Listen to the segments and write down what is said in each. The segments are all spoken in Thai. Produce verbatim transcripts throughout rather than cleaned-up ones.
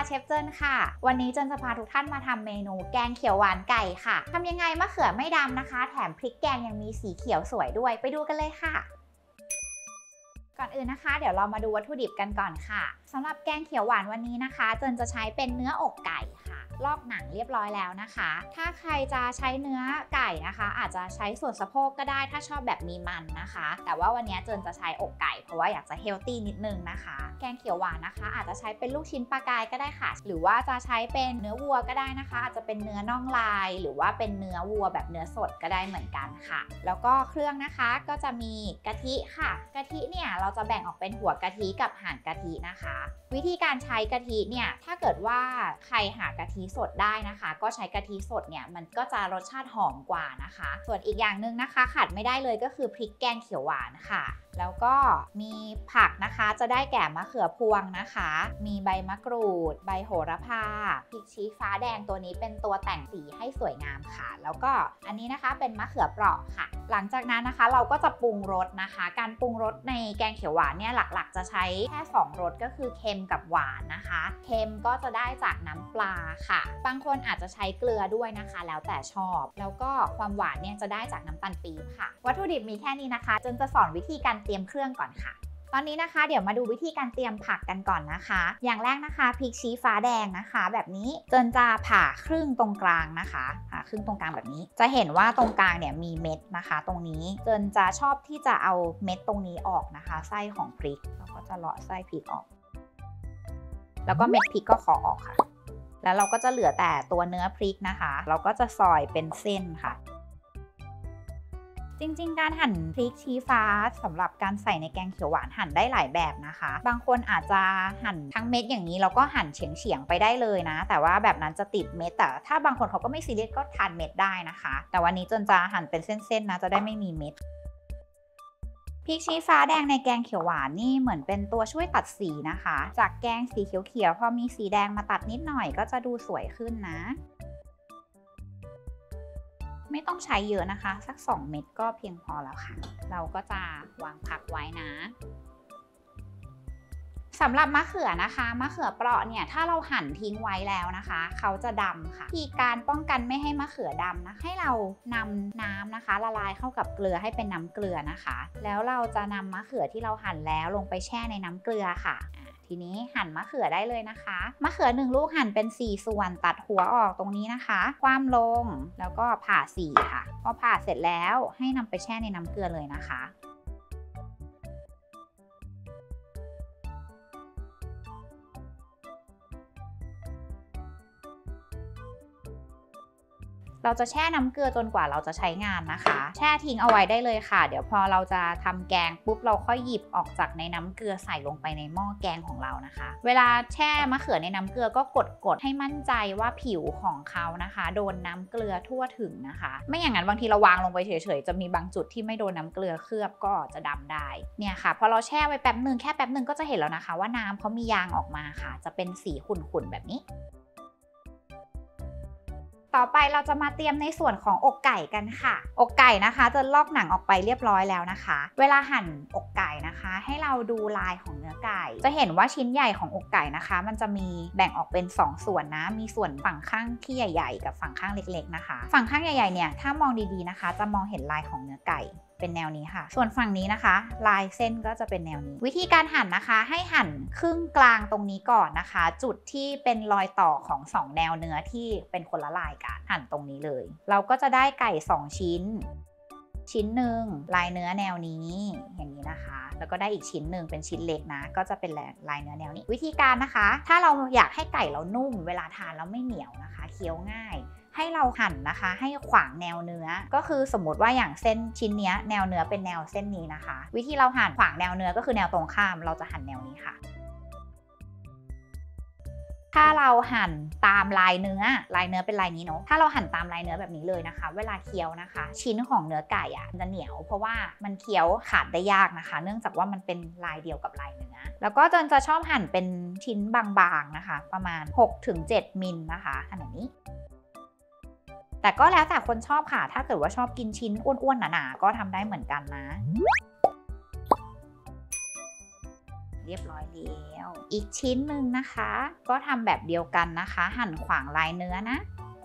เชฟเจิ้นค่ะวันนี้เจิ้นจะพาทุกท่านมาทำเมนูแกงเขียวหวานไก่ค่ะทำยังไงมะเขือไม่ดำนะคะแถมพริกแกงยังมีสีเขียวสวยด้วยไปดูกันเลยค่ะก่อนอื่นนะคะเดี๋ยวเรามาดูวัตถุดิบกันก่อนค่ะสำหรับแกงเขียวหวานวันนี้นะคะเจิ้นจะใช้เป็นเนื้ออกไก่ค่ะลอกหนังเรียบร้อยแล้วนะคะถ้าใครจะใช้เนื้อไก่นะคะอาจจะใช้ส่วนสะโพกก็ได้ถ้าชอบแบบมีมันนะคะแต่ว่าวันนี้เจิ้นจะใช้อกไก่เพราะว่าอยากจะเฮลตี้นิดนึงนะคะแกงเขียวหวานนะคะอาจจะใช้เป็นลูกชิ้นปลากายก็ได้ค่ะหรือว่าจะใช้เป็นเนื้อวัวก็ได้นะคะอาจจะเป็นเนื้อน่องลายหรือว่าเป็นเนื้อวัวแบบเนื้อสดก็ได้เหมือนกันค่ะแล้วก็เครื่องนะคะก็จะมีกะทิค่ะกะทิเนี่ยเราจะแบ่งออกเป็นหัวกะทิกับหางกะทินะคะวิธีการใช้กะทิเนี่ยถ้าเกิดว่าใครหากะทิสดได้นะคะก็ใช้กะทิสดเนี่ยมันก็จะรสชาติหอมกว่านะคะส่วนอีกอย่างหนึ่งนะคะขาดไม่ได้เลยก็คือพริกแกงเขียวหวานค่ะแล้วก็มีผักนะคะจะได้แก่มะเขือพวงนะคะมีใบมะกรูดใบโหระพาพริกชี้ฟ้าแดงตัวนี้เป็นตัวแต่งสีให้สวยงามค่ะแล้วก็อันนี้นะคะเป็นมะเขือเปราะค่ะหลังจากนั้นนะคะเราก็จะปรุงรสนะคะการปรุงรสในแกงเขียวหวานเนี่ยหลักๆจะใช้แค่สองรสก็คือเค็มกับหวานนะคะเค็มก็จะได้จากน้ำปลาค่ะบางคนอาจจะใช้เกลือด้วยนะคะแล้วแต่ชอบแล้วก็ความหวานเนี่ยจะได้จากน้ำตาลปี๊บค่ะวัตถุดิบมีแค่นี้นะคะจนจะสอนวิธีการเตรียมเครื่องก่อนค่ะตอนนี้นะคะเดี๋ยวมาดูวิธีการเตรียมผักกันก่อนนะคะอย่างแรกนะคะพริกชี้ฟ้าแดงนะคะแบบนี้จนจะผ่าครึ่งตรงกลางนะคะผ่าครึ่งตรงกลางแบบนี้จะเห็นว่าตรงกลางเนี่ยมีเม็ดนะคะตรงนี้จนจะชอบที่จะเอาเม็ดตรงนี้ออกนะคะไส้ของพริกเราก็จะเลาะไส้พริกออกแล้วก็เม็ดพริกก็ขอออกค่ะแล้วเราก็จะเหลือแต่ตัวเนื้อพริกนะคะเราก็จะซอยเป็นเส้นค่ะจริงๆการหั่นพริกชี้ฟ้าสำหรับการใส่ในแกงเขียวหวานหั่นได้หลายแบบนะคะบางคนอาจจะหั่นทั้งเม็ดอย่างนี้แล้วก็หั่นเฉียงๆไปได้เลยนะแต่ว่าแบบนั้นจะติดเม็ดแต่ถ้าบางคนเขาก็ไม่ซีเรียสก็ทานเม็ดได้นะคะแต่วันนี้จนจะหั่นเป็นเส้นๆนะจะได้ไม่มีเม็ดพริกชี้ฟ้าแดงในแกงเขียวหวานนี่เหมือนเป็นตัวช่วยตัดสีนะคะจากแกงสีเขียวๆพอมีสีแดงมาตัดนิดหน่อยก็จะดูสวยขึ้นนะไม่ต้องใช้เยอะนะคะสักสองเม็ดก็เพียงพอแล้วค่ะเราก็จะวางผักไว้นะสำหรับมะเขือนะคะมะเขือเปราะเนี่ยถ้าเราหั่นทิ้งไว้แล้วนะคะเขาจะดำค่ะวิธีการป้องกันไม่ให้มะเขือดำนะให้เรานำน้ำนะคะละลายเข้ากับเกลือให้เป็นน้ำเกลือนะคะแล้วเราจะนำมะเขือที่เราหั่นแล้วลงไปแช่ในน้ำเกลือค่ะทีนี้หั่นมะเขือได้เลยนะคะมะเขือหนึ่งลูกหั่นเป็นสี่ส่วนตัดหัวออกตรงนี้นะคะคว่ำลงแล้วก็ผ่าสี่ค่ะพอผ่าเสร็จแล้วให้นำไปแช่ในน้ำเกลือเลยนะคะเราจะแช่น้ำเกลือจนกว่าเราจะใช้งานนะคะแช่ทิ้งเอาไว้ได้เลยค่ะเดี๋ยวพอเราจะทำแกงปุ๊บเราค่อยหยิบออกจากในน้ำเกลือใส่ลงไปในหม้อแกงของเรานะคะเวลาแช่มะเขือในน้ำเกลือก็กดๆให้มั่นใจว่าผิวของเขานะคะโดนน้ำเกลือทั่วถึงนะคะไม่อย่างนั้นบางทีเราวางลงไปเฉยๆจะมีบางจุดที่ไม่โดนน้ำเกลือเคลือบก็จะดำได้เนี่ยค่ะพอเราแช่ไว้แป๊บนึงแค่แป๊บนึงก็จะเห็นแล้วนะคะว่าน้ำเขามียางออกมาค่ะจะเป็นสีขุ่นๆแบบนี้ต่อไปเราจะมาเตรียมในส่วนของอกไก่กันค่ะอกไก่นะคะจะลอกหนังออกไปเรียบร้อยแล้วนะคะเวลาหั่นอกไก่นะคะให้เราดูลายของเนื้อไก่จะเห็นว่าชิ้นใหญ่ของอกไก่นะคะมันจะมีแบ่งออกเป็นสองส่วนนะมีส่วนฝั่งข้างที่ใหญ่ๆกับฝั่งข้างเล็กๆนะคะฝั่งข้างใหญ่ๆเนี่ยถ้ามองดีๆนะคะจะมองเห็นลายของเนื้อไก่เป็นแนวนี้ค่ะส่วนฝั่งนี้นะคะลายเส้นก็จะเป็นแนวนี้วิธีการหั่นนะคะให้หั่นครึ่งกลางตรงนี้ก่อนนะคะจุดที่เป็นรอยต่อของสองแนวเนื้อที่เป็นคนละลายกันหั่นตรงนี้เลยเราก็จะได้ไก่สองชิ้นชิ้นหนึ่งลายเนื้อแนวนี้อย่างนี้นะคะแล้วก็ได้อีกชิ้นหนึ่งเป็นชิ้นเล็กนะก็จะเป็นลายเนื้อแนวนี้วิธีการนะคะถ้าเราอยากให้ไก่เรานุ่มเวลาทานแล้วไม่เหนียวนะคะเคี้ยวง่ายให้เราหั่นนะคะให้ขวางแนวเนื้อก็คือสมมติว่าอย่างเส้นชิ้นนี้แนวเนื้อเป็นแนวเส้นนี้นะคะวิธีเราหั่นขวางแนวเนื้อก็คือแนวตรงข้ามเราจะหั่นแนวนี้ค่ะถ้าเราหั่นตามลายเนื้อลายเนื้อเป็นลายนี้เนาะถ้าเราหั่นตามลายเนื้อแบบนี้เลยนะคะเวลาเคี้ยวนะคะชิ้นของเนื้อไก่อ่ะจะเหนียวเพราะว่ามันเคี้ยวขาดได้ยากนะคะเนื่องจากว่ามันเป็นลายเดียวกับลายเนื้อแล้วก็จนจะชอบหั่นเป็นชิ้นบางๆนะคะประมาณ หกถึงเจ็ด มิลนะคะขนาดนี้แต่ก็แล้วแต่คนชอบค่ะถ้าเกิดว่าชอบกินชิ้นอ้วนๆหนาๆก็ทำได้เหมือนกันนะเรียบร้อยแล้วอีกชิ้นหนึ่งนะคะก็ทำแบบเดียวกันนะคะหั่นขวางลายเนื้อนะ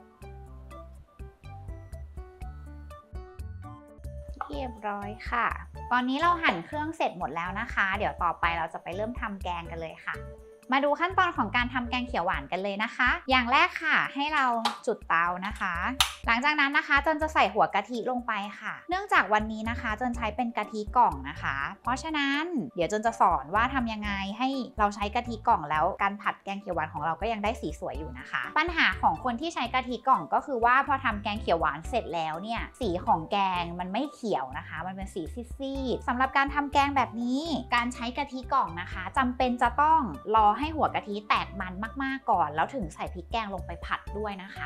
เรียบร้อยค่ะตอนนี้เราหั่นเครื่องเสร็จหมดแล้วนะคะเดี๋ยวต่อไปเราจะไปเริ่มทำแกงกันเลยค่ะมาดูขั้นตอนของการทำแกงเขียวหวานกันเลยนะคะอย่างแรกค่ะให้เราจุดเตานะคะหลังจากนั้นนะคะเจนจะใส่หัวกะทิลงไปค่ะเนื่องจากวันนี้นะคะเจนใช้เป็นกะทิกล่องนะคะเพราะฉะนั้นเดี๋ยวเจนจะสอนว่าทำยังไงให้เราใช้กะทิกล่องแล้วการผัดแกงเขียวหวานของเราก็ยังได้สีสวยอยู่นะคะปัญหาของคนที่ใช้กะทิกล่องก็คือว่าพอทำแกงเขียวหวานเสร็จแล้วเนี่ยสีของแกงมันไม่เขียวนะคะมันเป็นสีซีดๆสำหรับการทำแกงแบบนี้การใช้กะทิกล่องนะคะจำเป็นจะต้องรอให้หัวกะทิแตกมันมากๆก่อนแล้วถึงใส่พริกแกงลงไปผัดด้วยนะคะ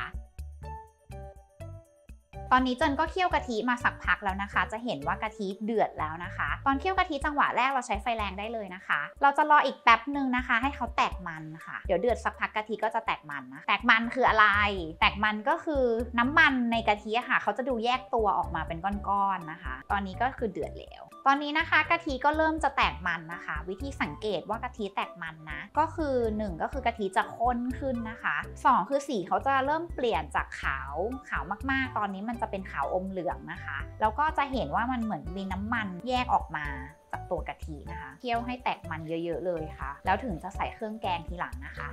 ตอนนี้เจนก็เคี่ยวกะทิมาสักพักแล้วนะคะจะเห็นว่ากะทิเดือดแล้วนะคะตอนเคี่ยวกะทิจังหวะแรกเราใช้ไฟแรงได้เลยนะคะเราจะรออีกแป๊บนึงนะคะให้เขาแตกมันค่ะเดี๋ยวเดือดสักพักกะทิก็จะแตกมันนะแตกมันคืออะไรแตกมันก็คือน้ำมันในกะทิค่ะเขาจะดูแยกตัวออกมาเป็นก้อนๆนะคะตอนนี้ก็คือเดือดแล้วตอนนี้นะคะกะทิก็เริ่มจะแตกมันนะคะวิธีสังเกตว่ากะทิแตกมันนะก็คือหนึ่งก็คือกะทิจะข้นขึ้นนะคะสองคือสีเขาจะเริ่มเปลี่ยนจากขาวขาวมากๆตอนนี้มันจะเป็นขาวอมเหลืองนะคะแล้วก็จะเห็นว่ามันเหมือนมีน้ำมันแยกออกมาจากตัวกะทินะคะเคี่ยวให้แตกมันเยอะๆเลยค่ะแล้วถึงจะใส่เครื่องแกงทีหลังนะคะ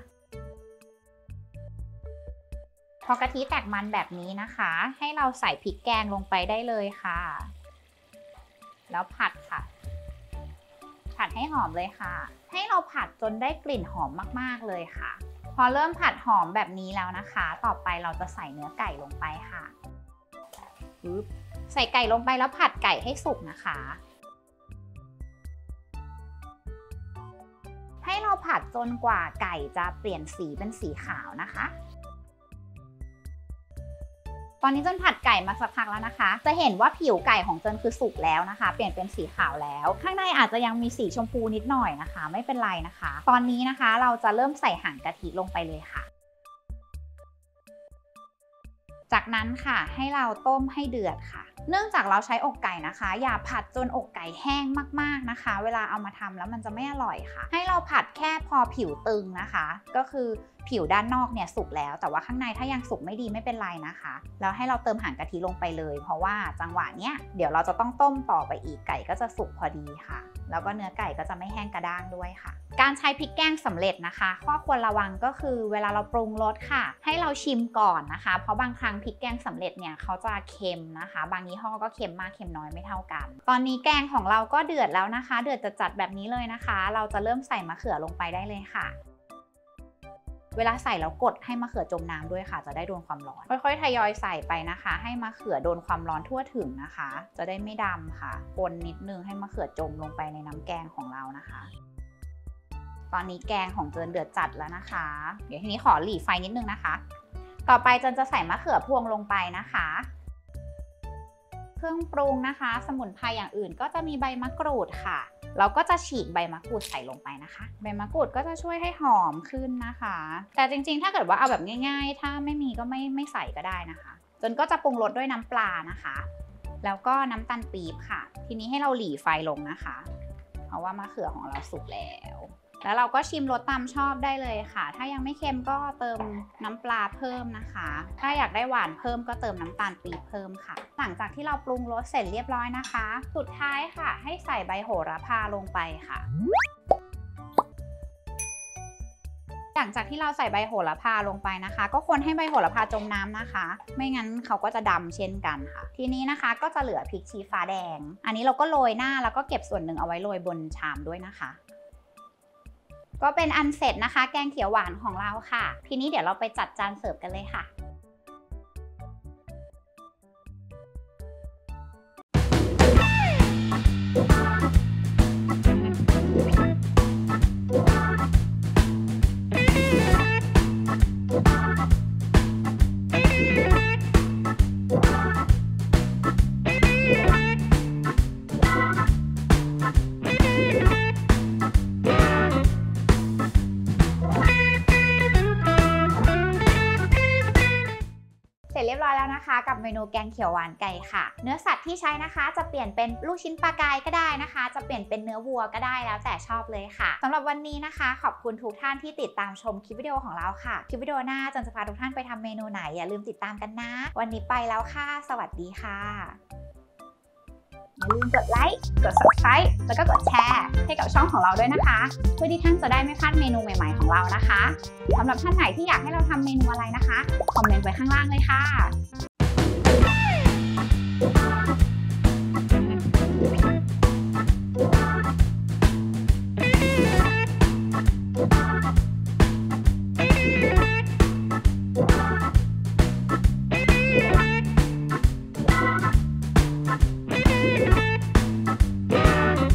พอกะทิแตกมันแบบนี้นะคะให้เราใส่พริกแกงลงไปได้เลยค่ะแล้วผัดค่ะผัดให้หอมเลยค่ะให้เราผัดจนได้กลิ่นหอมมากๆเลยค่ะพอเริ่มผัดหอมแบบนี้แล้วนะคะต่อไปเราจะใส่เนื้อไก่ลงไปค่ะใส่ไก่ลงไปแล้วผัดไก่ให้สุกนะคะให้เราผัดจนกว่าไก่จะเปลี่ยนสีเป็นสีขาวนะคะตอนนี้เจนผัดไก่มาสักพักแล้วนะคะจะเห็นว่าผิวไก่ของเจนคือสุกแล้วนะคะเปลี่ยนเป็นสีขาวแล้วข้างในอาจจะยังมีสีชมพูนิดหน่อยนะคะไม่เป็นไรนะคะตอนนี้นะคะเราจะเริ่มใส่หางกะทิลงไปเลยค่ะจากนั้นค่ะให้เราต้มให้เดือดค่ะเนื่องจากเราใช้อกไก่นะคะอย่าผัดจนอกไก่แห้งมากๆนะคะเวลาเอามาทำแล้วมันจะไม่อร่อยค่ะให้เราผัดแค่พอผิวตึงนะคะก็คือผิวด้านนอกเนี่ยสุกแล้วแต่ว่าข้างในถ้ายังสุกไม่ดีไม่เป็นไรนะคะแล้วให้เราเติมหางกะทิลงไปเลยเพราะว่าจังหวะเนี้ยเดี๋ยวเราจะต้องต้มต่อไปอีกไก่ก็จะสุกพอดีค่ะแล้วก็เนื้อไก่ก็จะไม่แห้งกระด้างด้วยค่ะการใช้พริกแกงสำเร็จนะคะข้อควรระวังก็คือเวลาเราปรุงรสค่ะให้เราชิมก่อนนะคะเพราะบางครั้งพริกแกงสำเร็จเนี่ยเขาจะเค็มนะคะบางยี่ห้อก็เค็มมากเค็มน้อยไม่เท่ากันตอนนี้แกงของเราก็เดือดแล้วนะคะเดือดจัดๆแบบนี้เลยนะคะเราจะเริ่มใส่มะเขือลงไปได้เลยค่ะเวลาใส่แล้วกดให้มะเขือจมน้ำด้วยค่ะจะได้โดนความร้อนค่อยๆทยอยใส่ไปนะคะให้มะเขือโดนความร้อนทั่วถึงนะคะจะได้ไม่ดำค่ะคนนิดนึงให้มะเขือจมลงไปในน้ำแกงของเรานะคะตอนนี้แกงของเจนเดือดจัดแล้วนะคะเดี๋ยวทีนี้ขอหลีไฟนิดนึงนะคะต่อไปเจนจะใส่มะเขือพวงลงไปนะคะเครื่องปรุงนะคะสมุนไพรอย่างอื่นก็จะมีใบมะกรูดค่ะเราก็จะฉีกใบมะกรูดใส่ลงไปนะคะใบมะกรูดก็จะช่วยให้หอมขึ้นนะคะแต่จริงๆถ้าเกิดว่าเอาแบบง่ายๆถ้าไม่มีก็ไม่ไม่ใส่ก็ได้นะคะจนก็จะปรุงรสด้วยน้ำปลานะคะแล้วก็น้ำตาลปี๊บค่ะทีนี้ให้เราหลีไฟลงนะคะเพราะว่ามะเขือของเราสุกแล้วแล้วเราก็ชิมรสตามชอบได้เลยค่ะถ้ายังไม่เค็มก็เติมน้ำปลาเพิ่มนะคะถ้าอยากได้หวานเพิ่มก็เติมน้ำตาลปี๊บเพิ่มค่ะหลังจากที่เราปรุงรสเสร็จเรียบร้อยนะคะสุดท้ายค่ะให้ใส่ใบโหระพาลงไปค่ะหลังจากที่เราใส่ใบโหระพาลงไปนะคะก็คนให้ใบโหระพาจมน้ำนะคะไม่งั้นเขาก็จะดำเช่นกันค่ะทีนี้นะคะก็จะเหลือพริกชี้ฟ้าแดงอันนี้เราก็โรยหน้าแล้วก็เก็บส่วนหนึ่งเอาไว้โรยบนชามด้วยนะคะก็เป็นอันเสร็จนะคะแกงเขียวหวานของเราค่ะทีนี้เดี๋ยวเราไปจัดจานเสิร์ฟกันเลยค่ะเรียบร้อยแล้วนะคะนะคะกับเมนูแกงเขียวหวานไก่ค่ะเนื้อสัตว์ที่ใช้นะคะจะเปลี่ยนเป็นลูกชิ้นปลากายก็ได้นะคะจะเปลี่ยนเป็นเนื้อวัวก็ได้แล้วแต่ชอบเลยค่ะสำหรับวันนี้นะคะขอบคุณทุกท่านที่ติดตามชมคลิปวิดีโอของเราค่ะคลิปวิดีโอหน้าจันจะพาทุกท่านไปทำเมนูไหนอย่าลืมติดตามกันนะวันนี้ไปแล้วค่ะสวัสดีค่ะอย่าลืมกดไลค์กด ซับสไครบ์ แล้วก็กดแชร์ให้กับช่องของเราด้วยนะคะเพื่อที่ท่านจะได้ไม่พลาดเมนูใหม่ๆของเรานะคะสำหรับท่านไหนที่อยากให้เราทำเมนูอะไรนะคะคอมเมนต์ไว้ข้างล่างเลยค่ะ